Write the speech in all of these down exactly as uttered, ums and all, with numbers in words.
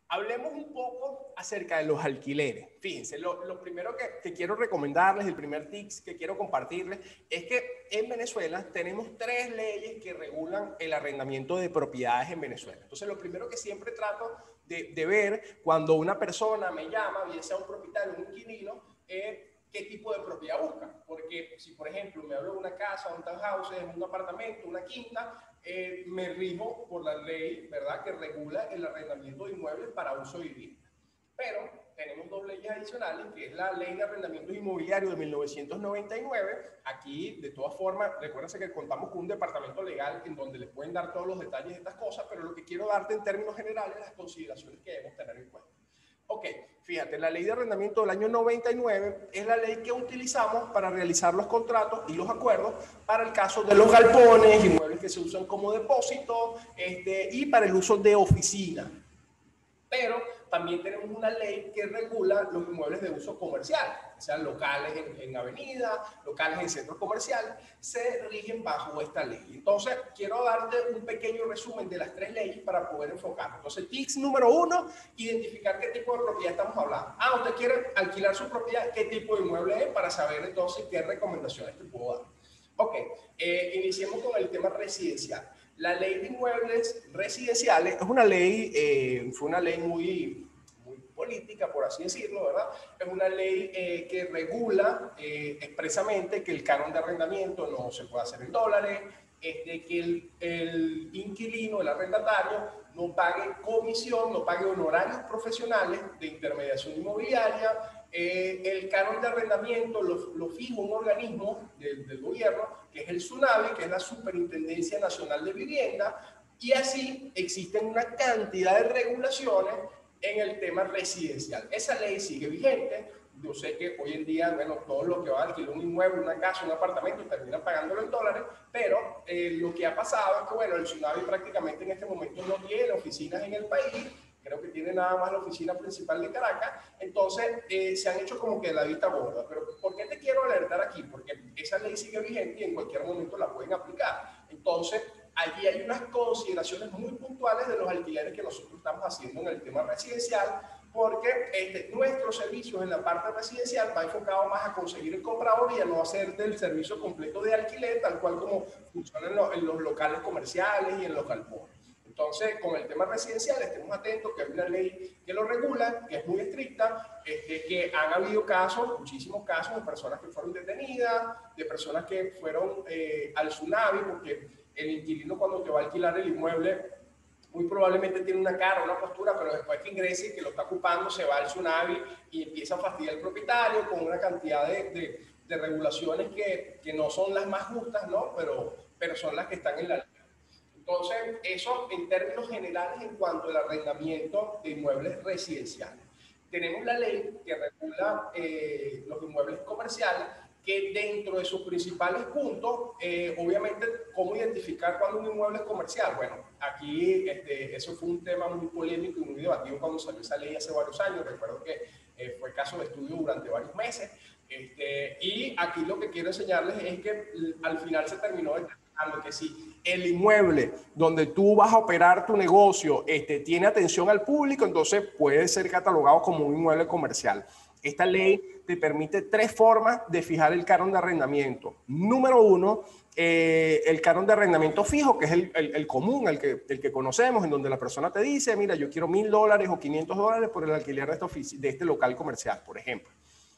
Hablemos un poco acerca de los alquileres. Fíjense, lo, lo primero que, que quiero recomendarles, el primer tip que quiero compartirles, es que en Venezuela tenemos tres leyes que regulan el arrendamiento de propiedades en Venezuela. Entonces, lo primero que siempre trato de, de ver cuando una persona me llama, bien sea un propietario o un inquilino, es qué tipo de propiedad busca. Porque si, por ejemplo, me hablo de una casa, un townhouse, un apartamento, una quinta, eh, me rijo por la ley, ¿verdad?, que regula el arrendamiento de inmuebles para uso de vivienda. Pero tenemos dos leyes adicionales, que es la Ley de Arrendamientos Inmobiliarios de mil novecientos noventa y nueve. Aquí, de todas formas, recuérdense que contamos con un departamento legal en donde les pueden dar todos los detalles de estas cosas, pero lo que quiero darte en términos generales las consideraciones que debemos tener en cuenta. Ok, fíjate, la ley de arrendamiento del año noventa y nueve es la ley que utilizamos para realizar los contratos y los acuerdos para el caso de los galpones, inmuebles que se usan como depósito, este, y para el uso de oficina. Pero también tenemos una ley que regula los inmuebles de uso comercial, o sea, locales en, en avenida, locales en centros comerciales, se rigen bajo esta ley. Entonces, quiero darte un pequeño resumen de las tres leyes para poder enfocar. Entonces, tips número uno, identificar qué tipo de propiedad estamos hablando. Ah, usted quiere alquilar su propiedad, qué tipo de inmueble es, para saber entonces qué recomendaciones te puedo dar. Ok, eh, iniciemos con el tema residencial. La ley de inmuebles residenciales es una ley, eh, fue una ley muy, muy política, por así decirlo, ¿verdad? Es una ley eh, que regula eh, expresamente que el canon de arrendamiento no se puede hacer en dólares, este, que el, el inquilino, el arrendatario, no pague comisión, no pague honorarios profesionales de intermediación inmobiliaria. Eh, el canon de arrendamiento lo, lo fija un organismo del, del gobierno, que es el SUNAVI, que es la Superintendencia Nacional de Vivienda, y así existen una cantidad de regulaciones en el tema residencial. Esa ley sigue vigente. Yo sé que hoy en día, bueno, todo lo que va a alquilar un inmueble, una casa, un apartamento, termina pagándolo en dólares, pero eh, lo que ha pasado es que, bueno, el SUNAVI prácticamente en este momento no tiene oficinas en el país. Creo que tiene nada más la oficina principal de Caracas. Entonces, eh, se han hecho como que la vista gorda. Pero, ¿por qué te quiero alertar aquí? Porque esa ley sigue vigente y en cualquier momento la pueden aplicar. Entonces, allí hay unas consideraciones muy puntuales de los alquileres que nosotros estamos haciendo en el tema residencial, porque este, nuestros servicios en la parte residencial va enfocado más a conseguir el comprador y a no hacerte el servicio completo de alquiler, tal cual como funciona en, lo, en los locales comerciales y en los galpones. Entonces, con el tema residencial, estemos atentos que hay una ley que lo regula, que es muy estricta, este, que han habido casos, muchísimos casos de personas que fueron detenidas, de personas que fueron eh, al SUNAVI, porque el inquilino cuando te va a alquilar el inmueble, muy probablemente tiene una cara, una postura, pero después que ingrese y que lo está ocupando, se va al SUNAVI y empieza a fastidiar al propietario con una cantidad de, de, de regulaciones que, que no son las más justas, ¿no? Pero, pero son las que están en la ley. Entonces, eso en términos generales en cuanto al arrendamiento de inmuebles residenciales. Tenemos la ley que regula eh, los inmuebles comerciales, que dentro de sus principales puntos, eh, obviamente, cómo identificar cuando un inmueble es comercial. Bueno, aquí este, eso fue un tema muy polémico y muy debatido cuando salió esa ley hace varios años. Recuerdo que eh, fue caso de estudio durante varios meses. Este, y aquí lo que quiero enseñarles es que al final se terminó determinando que si el inmueble donde tú vas a operar tu negocio este, tiene atención al público, entonces puede ser catalogado como un inmueble comercial. Esta ley te permite tres formas de fijar el canon de arrendamiento. Número uno, eh, el canon de arrendamiento fijo, que es el, el, el común, el que, el que conocemos, en donde la persona te dice, mira, yo quiero mil dólares o quinientos dólares por el alquiler de, esta de este local comercial, por ejemplo.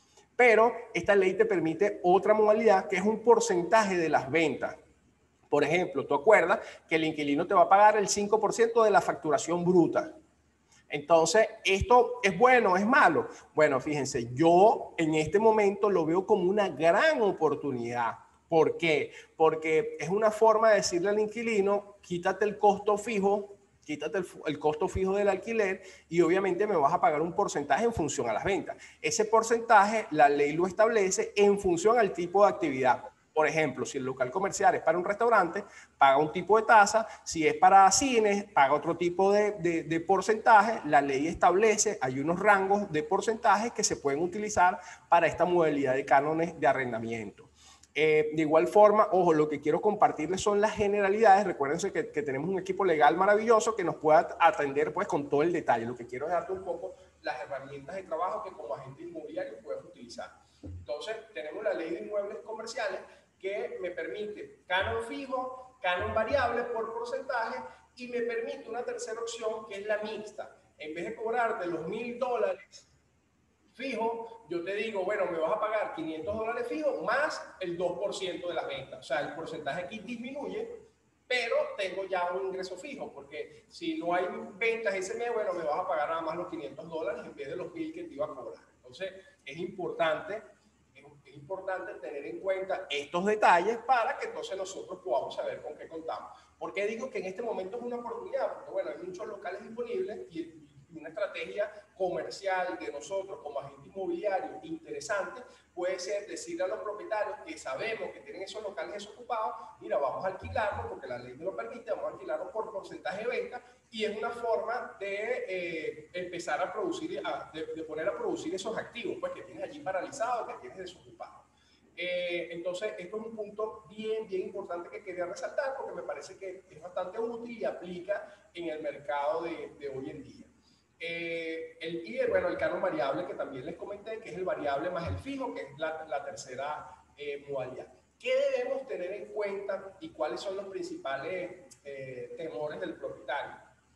Pero esta ley te permite otra modalidad, que es un porcentaje de las ventas. Por ejemplo, tú acuerdas que el inquilino te va a pagar el cinco por ciento de la facturación bruta. Entonces, ¿esto es bueno o es malo? Bueno, fíjense, yo en este momento lo veo como una gran oportunidad. ¿Por qué? Porque es una forma de decirle al inquilino, quítate el costo fijo, quítate el, el costo fijo del alquiler y obviamente me vas a pagar un porcentaje en función a las ventas. Ese porcentaje, la ley lo establece en función al tipo de actividad. Por ejemplo, si el local comercial es para un restaurante, paga un tipo de tasa. Si es para cines, paga otro tipo de, de, de porcentaje. La ley establece, hay unos rangos de porcentajes que se pueden utilizar para esta modalidad de cánones de arrendamiento. Eh, de igual forma, ojo, lo que quiero compartirles son las generalidades. Recuérdense que, que tenemos un equipo legal maravilloso que nos pueda atender pues con todo el detalle. Lo que quiero es darte un poco las herramientas de trabajo que como agente inmobiliario puedes utilizar. Entonces, tenemos la ley de inmuebles comerciales que me permite canon fijo, canon variable por porcentaje y me permite una tercera opción que es la mixta. En vez de cobrarte los mil dólares fijo, yo te digo, bueno, me vas a pagar quinientos dólares fijo más el dos por ciento de las ventas. O sea, el porcentaje aquí disminuye, pero tengo ya un ingreso fijo, porque si no hay ventas ese mes, bueno, me vas a pagar nada más los quinientos dólares en vez de los mil que te iba a cobrar. Entonces, es importante, es importante tener en cuenta estos detalles para que entonces nosotros podamos saber con qué contamos. ¿Por qué digo que en este momento es una oportunidad? Porque, bueno, hay muchos locales disponibles y una estrategia comercial de nosotros como agente inmobiliario interesante puede ser decirle a los propietarios que sabemos que tienen esos locales desocupados, mira, vamos a alquilarlos porque la ley me lo permite, vamos a alquilarlos por porcentaje de venta y es una forma de eh, empezar a producir, a, de, de poner a producir esos activos pues que tienes allí paralizados, que tienes desocupados. Eh, entonces, esto es un punto bien, bien importante que quería resaltar porque me parece que es bastante útil y aplica en el mercado de, de hoy en día. Eh, el, y bueno, el canon variable que también les comenté, que es el variable más el fijo, que es la, la tercera eh, modalidad. ¿Qué debemos tener en cuenta y cuáles son los principales eh, temores del propietario?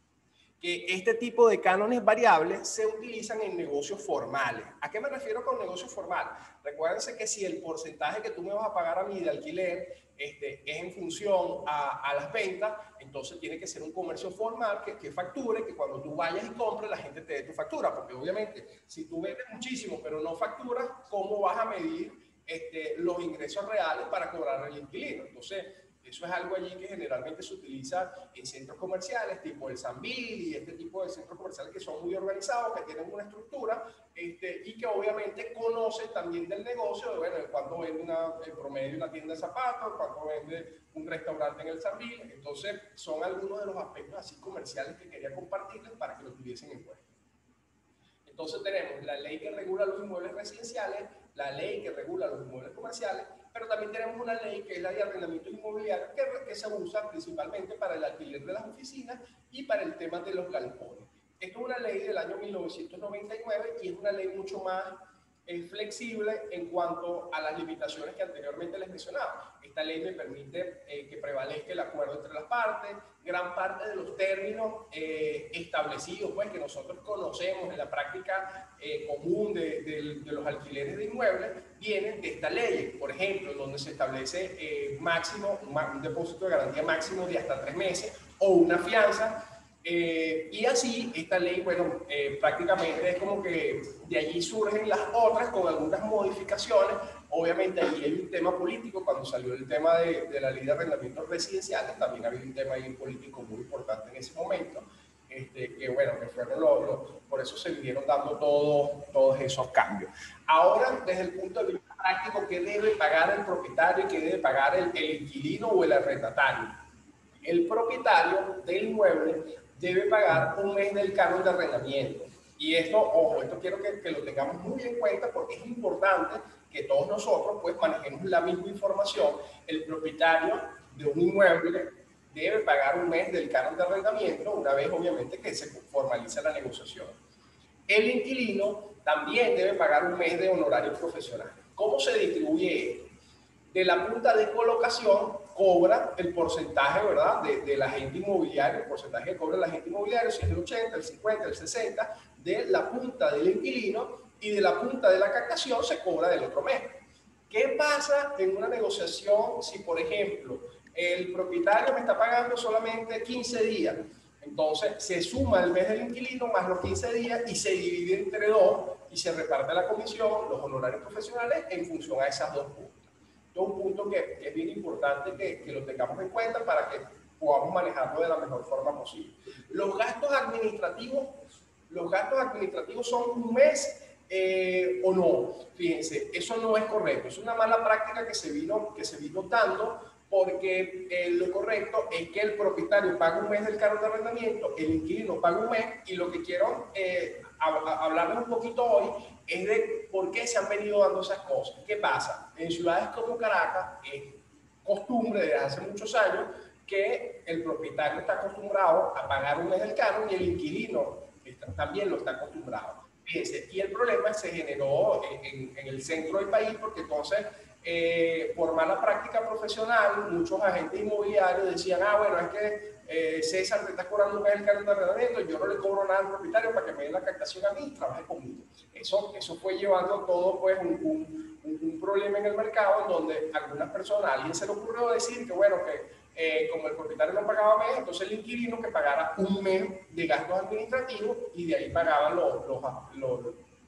Que este tipo de cánones variables se utilizan en negocios formales. ¿A qué me refiero con negocios formales? Recuérdense que si el porcentaje que tú me vas a pagar a mí de alquiler este, es en función a, a las ventas, entonces tiene que ser un comercio formal que, que facture, que cuando tú vayas y compres la gente te dé tu factura, porque obviamente si tú vendes muchísimo pero no facturas, ¿cómo vas a medir este, los ingresos reales para cobrar al inquilino? Entonces, eso es algo allí que generalmente se utiliza en centros comerciales, tipo el Sambil y este tipo de centros comerciales que son muy organizados, que tienen una estructura este, y que obviamente conocen también del negocio, de, bueno, cuánto vende una, en promedio una tienda de zapatos, cuánto vende un restaurante en el Sambil. Entonces, son algunos de los aspectos así comerciales que quería compartirles para que lo tuviesen en cuenta. Entonces, tenemos la ley que regula los inmuebles residenciales, la ley que regula los inmuebles comerciales, pero también tenemos una ley que es la de arrendamiento inmobiliario que, que se usa principalmente para el alquiler de las oficinas y para el tema de los galpones. Esto es una ley del año mil novecientos noventa y nueve y es una ley mucho más eh, flexible en cuanto a las limitaciones que anteriormente les mencionaba. Esta ley me permite eh, que prevalezca el acuerdo entre las partes, gran parte de los términos eh, establecidos, pues que nosotros conocemos en la práctica eh, común de, de, de los alquileres de inmuebles, vienen de esta ley. Por ejemplo, donde se establece eh, máximo, un depósito de garantía máximo de hasta tres meses o una fianza. Eh, y así, esta ley, bueno, eh, prácticamente es como que de allí surgen las otras con algunas modificaciones. Obviamente ahí hay un tema político, cuando salió el tema de, de la ley de arrendamientos residenciales, también había un tema ahí político muy importante en ese momento, este, que bueno, que fueron los, los, por eso se vinieron dando todo, todos esos cambios. Ahora, desde el punto de vista práctico, ¿qué debe pagar el propietario y qué debe pagar el, el inquilino o el arrendatario? El propietario del inmueble debe pagar un mes del canon de arrendamiento. Y esto, ojo, esto quiero que, que lo tengamos muy en cuenta porque es importante que todos nosotros pues manejemos la misma información. El propietario de un inmueble debe pagar un mes del canon de arrendamiento una vez obviamente que se formaliza la negociación. El inquilino también debe pagar un mes de honorarios profesionales. ¿Cómo se distribuye esto? De la punta de colocación cobra el porcentaje, ¿verdad?, de, del agente inmobiliario, el porcentaje que cobra el agente inmobiliario, si es el ochenta, el cincuenta, el sesenta, de la punta del inquilino, y de la punta de la captación se cobra del otro mes. ¿Qué pasa en una negociación si, por ejemplo, el propietario me está pagando solamente quince días? Entonces se suma el mes del inquilino más los quince días y se divide entre dos y se reparte la comisión, los honorarios profesionales en función a esas dos puntas. Esto es un punto que, que es bien importante que, que lo tengamos en cuenta para que podamos manejarlo de la mejor forma posible. Los gastos administrativos, los gastos administrativos son un mes eh, o no. Fíjense, eso no es correcto. Es una mala práctica que se vino, que se vino dando porque eh, lo correcto es que el propietario pague un mes del canon de arrendamiento, el inquilino pague un mes, y lo que quiero eh, hablarles un poquito hoy es de por qué se han venido dando esas cosas. ¿Qué pasa? En ciudades como Caracas es costumbre desde hace muchos años que el propietario está acostumbrado a pagar un mes del canon y el inquilino está, también lo está acostumbrado. Fíjense, y el problema se generó en, en, en el centro del país porque entonces, eh, por mala práctica profesional, muchos agentes inmobiliarios decían, ah, bueno, es que eh, César te está cobrando un mes del canon de arrendamiento, yo no le cobro nada al propietario para que me dé la captación a mí y trabaje conmigo. Eso, eso fue llevando todo pues un, un, un, un problema en el mercado en donde algunas personas, a alguien se le ocurrió decir que bueno, que Eh, como el propietario no pagaba mes, entonces el inquilino que pagara un mes de gastos administrativos y de ahí pagaban los, los, los,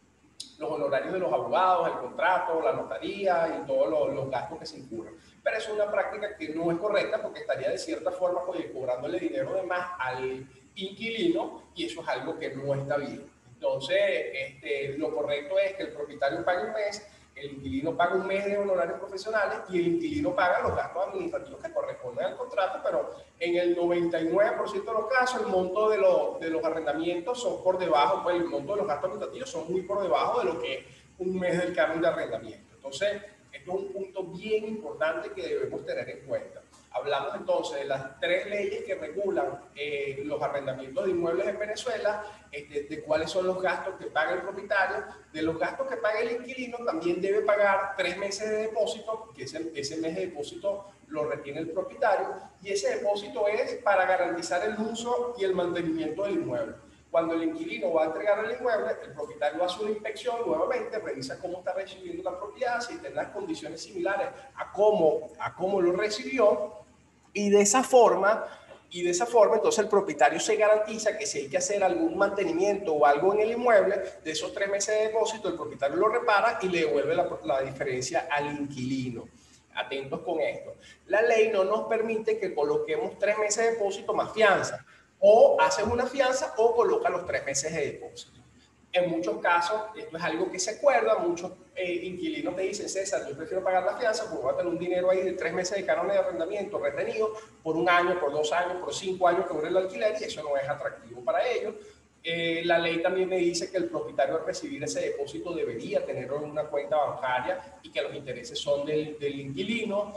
los honorarios de los abogados, el contrato, la notaría y todos los, los gastos que se incurren. Pero es una práctica que no es correcta porque estaría de cierta forma oye, cobrándole dinero de más al inquilino y eso es algo que no está bien. Entonces, este, lo correcto es que el propietario pague un mes, el inquilino paga un mes de honorarios profesionales y el inquilino paga los gastos administrativos que corresponden al contrato, pero en el noventa y nueve por ciento de los casos el monto de, lo, de los arrendamientos son por debajo, pues el monto de los gastos administrativos son muy por debajo de lo que es un mes del canon de arrendamiento. Entonces, esto es un punto bien importante que debemos tener en cuenta. Hablamos entonces de las tres leyes que regulan eh, los arrendamientos de inmuebles en Venezuela, este, de cuáles son los gastos que paga el propietario, de los gastos que paga el inquilino, también debe pagar tres meses de depósito, que ese, ese mes de depósito lo retiene el propietario, y ese depósito es para garantizar el uso y el mantenimiento del inmueble. Cuando el inquilino va a entregar el inmueble, el propietario hace una inspección nuevamente, revisa cómo está recibiendo la propiedad, si está en las condiciones similares a cómo, a cómo lo recibió, y de esa forma, y de esa forma entonces el propietario se garantiza que si hay que hacer algún mantenimiento o algo en el inmueble, de esos tres meses de depósito, el propietario lo repara y le devuelve la, la diferencia al inquilino. Atentos con esto. La ley no nos permite que coloquemos tres meses de depósito más fianza. O haces una fianza o coloca los tres meses de depósito. En muchos casos, esto es algo que se acuerda, muchos eh, inquilinos te dicen, César, yo prefiero pagar la fianza porque voy a tener un dinero ahí de tres meses de canon de arrendamiento retenido por un año, por dos años, por cinco años que dure el alquiler y eso no es atractivo para ellos. Eh, la ley también me dice que el propietario al recibir ese depósito debería tenerlo en una cuenta bancaria y que los intereses son del, del inquilino.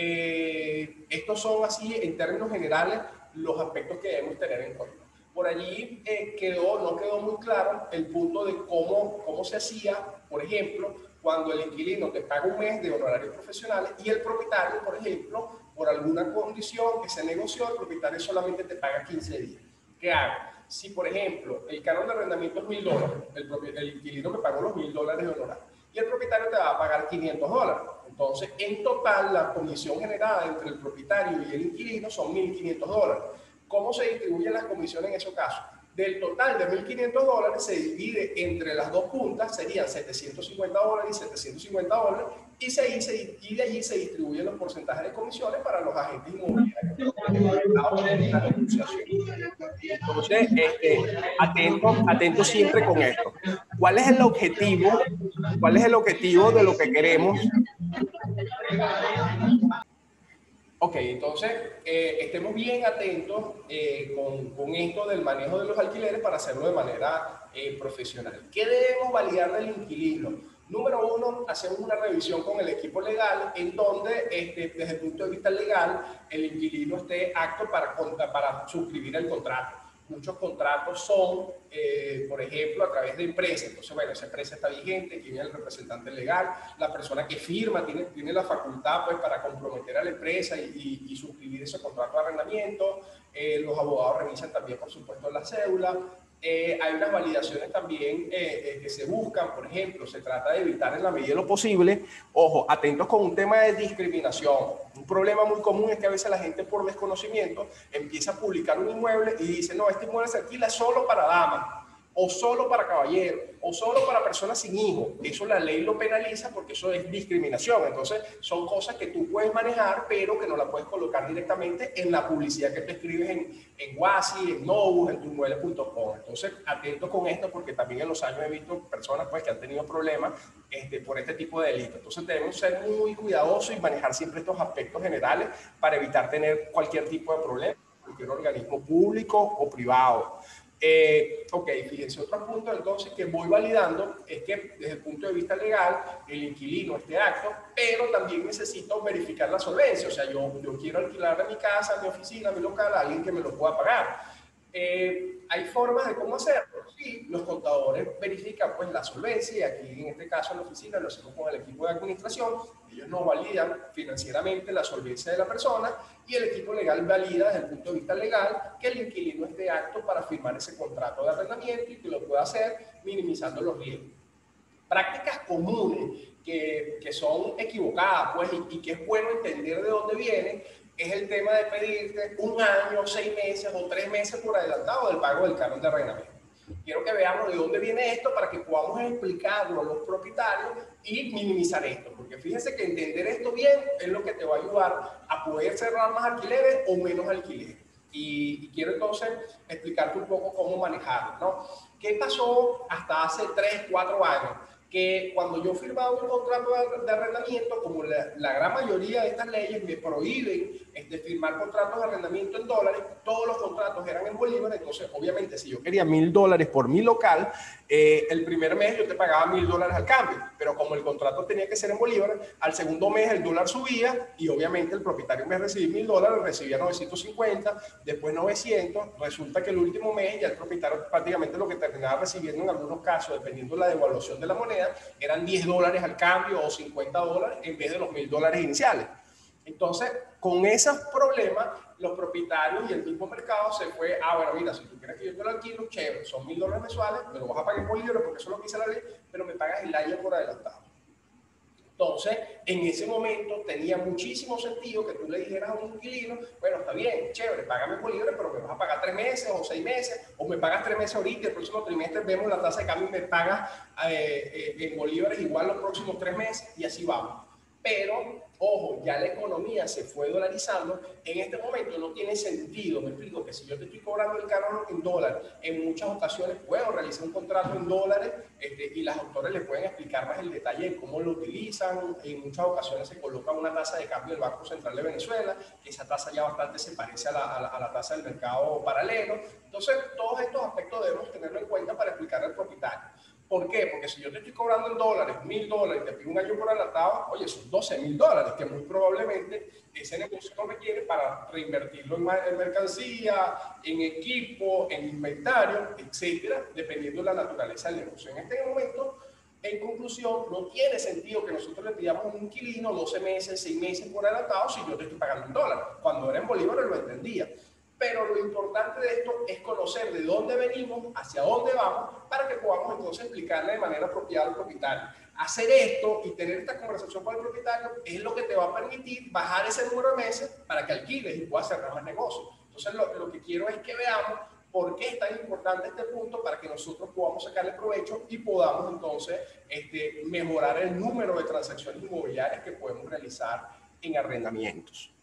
Eh, estos son así, en términos generales, los aspectos que debemos tener en cuenta. Por allí eh, quedó, no quedó muy claro el punto de cómo, cómo se hacía, por ejemplo, cuando el inquilino te paga un mes de honorarios profesionales y el propietario, por ejemplo, por alguna condición que se negoció, el propietario solamente te paga quince días. ¿Qué hago? Si, por ejemplo, el canon de arrendamiento es mil dólares, el, el inquilino me pagó los mil dólares de honorario y el propietario te va a pagar quinientos dólares. Entonces, en total, la comisión generada entre el propietario y el inquilino son mil quinientos dólares. ¿Cómo se distribuyen las comisiones en esos casos? Del total de mil quinientos dólares se divide entre las dos puntas, serían setecientos cincuenta dólares y setecientos cincuenta dólares, y, se, se, y de allí se distribuyen los porcentajes de comisiones para los agentes inmobiliarios. Entonces, este, atentos atento siempre con esto. ¿Cuál es el objetivo? ¿Cuál es el objetivo de lo que queremos? Ok, entonces eh, estemos bien atentos eh, con, con esto del manejo de los alquileres para hacerlo de manera eh, profesional. ¿Qué debemos validar del inquilino? Número uno, hacemos una revisión con el equipo legal en donde este, desde el punto de vista legal el inquilino esté apto para, para suscribir el contrato. Muchos contratos son, eh, por ejemplo, a través de empresas. Entonces, bueno, esa empresa está vigente, tiene el representante legal, la persona que firma tiene, tiene la facultad pues, para comprometer a la empresa y, y, y suscribir ese contrato de arrendamiento. Eh, los abogados revisan también, por supuesto, la cédula. Eh, hay unas validaciones también eh, eh, que se buscan, por ejemplo, se trata de evitar en la medida de lo posible, ojo, atentos con un tema de discriminación. Un problema muy común es que a veces la gente por desconocimiento empieza a publicar un inmueble y dice, no, este inmueble se alquila solo para damas o solo para caballeros, o solo para personas sin hijos. Eso la ley lo penaliza porque eso es discriminación. Entonces, son cosas que tú puedes manejar, pero que no la puedes colocar directamente en la publicidad que te escribes en, en Wasi, en Novus, en tuinmuebles punto com. Entonces, atento con esto, porque también en los años he visto personas pues, que han tenido problemas este, por este tipo de delitos. Entonces, debemos ser muy cuidadosos y manejar siempre estos aspectos generales para evitar tener cualquier tipo de problema, cualquier organismo público o privado. Eh, ok, fíjense, otro punto entonces que voy validando es que desde el punto de vista legal el inquilino esté acto, pero también necesito verificar la solvencia. O sea, yo, yo quiero alquilar mi casa, mi oficina, mi local a alguien que me lo pueda pagar. Eh, ¿Hay formas de cómo hacerlo? Sí, los contadores verifican pues la solvencia, y aquí en este caso en la oficina lo hacemos con el equipo de administración. Ellos nos validan financieramente la solvencia de la persona y el equipo legal valida desde el punto de vista legal que el inquilino esté apto para firmar ese contrato de arrendamiento y que lo pueda hacer minimizando los riesgos. Prácticas comunes que, que son equivocadas pues, y, y que es bueno entender de dónde vienen es el tema de pedirte un año, seis meses o tres meses por adelantado del pago del canon de arrendamiento. Quiero que veamos de dónde viene esto para que podamos explicarlo a los propietarios y minimizar esto. Porque fíjense que entender esto bien es lo que te va a ayudar a poder cerrar más alquileres o menos alquileres. Y, y quiero entonces explicarte un poco cómo manejarlo, ¿no? ¿Qué pasó hasta hace tres, cuatro años? Que cuando yo firmaba un contrato de arrendamiento, como la, la gran mayoría de estas leyes me prohíben este, firmar contratos de arrendamiento en dólares, todos los contratos eran en bolívares. Entonces, obviamente, si yo quería mil dólares por mi local, eh, el primer mes yo te pagaba mil dólares al cambio, pero como el contrato tenía que ser en bolívares, al segundo mes el dólar subía y obviamente el propietario me recibía mil dólares, recibía novecientos cincuenta, después novecientos, resulta que el último mes ya el propietario prácticamente lo que terminaba recibiendo en algunos casos, dependiendo de la devaluación de la moneda, eran diez dólares al cambio o cincuenta dólares en vez de los mil dólares iniciales. Entonces, con esos problemas, los propietarios y el mismo mercado se fue, ah, bueno, mira, si tú quieres que yo te lo alquilo, chévere, son mil dólares mensuales, me lo vas a pagar en bolívares porque eso es lo que dice la ley, pero me pagas el año por adelantado. Entonces, en ese momento tenía muchísimo sentido que tú le dijeras a un inquilino, bueno, está bien, chévere, págame en bolívares, pero me vas a pagar tres meses o seis meses, o me pagas tres meses ahorita, el próximo trimestre vemos la tasa de cambio y me pagas eh, eh, en bolívares igual los próximos tres meses y así vamos. Pero, ojo, ya la economía se fue dolarizando. En este momento no tiene sentido, me explico, que si yo te estoy cobrando el canon en dólares, en muchas ocasiones puedo realizar un contrato en dólares este, y las autores le pueden explicar más el detalle de cómo lo utilizan. En muchas ocasiones se coloca una tasa de cambio del Banco Central de Venezuela, que esa tasa ya bastante se parece a la, a la, a la tasa del mercado paralelo. Entonces, todos estos aspectos debemos tenerlo en cuenta para explicarle al propietario. ¿Por qué? Porque si yo te estoy cobrando en dólares, mil dólares, y te pido un año por adelantado, oye, son doce mil dólares, que muy probablemente ese negocio no requiere para reinvertirlo en, en mercancía, en equipo, en inventario, etcétera, dependiendo de la naturaleza del negocio. En este momento, en conclusión, no tiene sentido que nosotros le pidamos a un inquilino doce meses, seis meses por adelantado si yo te estoy pagando en dólares. Cuando era en bolívares lo entendía. Pero lo importante de esto es conocer de dónde venimos, hacia dónde vamos, para que podamos entonces explicarle de manera apropiada al propietario. Hacer esto y tener esta conversación con el propietario es lo que te va a permitir bajar ese número de meses para que alquiles y puedas cerrar más negocios. Entonces, lo, lo que quiero es que veamos por qué es tan importante este punto para que nosotros podamos sacarle provecho y podamos entonces este, mejorar el número de transacciones inmobiliarias que podemos realizar en arrendamientos.